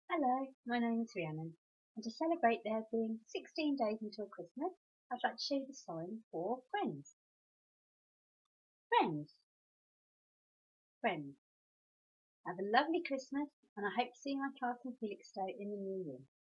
Hello, my name is Rhiannon, and to celebrate there being 16 days until Christmas, I'd like to show you the sign for friends. Friends, friends. Have a lovely Christmas, and I hope to see you in my class in Felixstowe in the new year.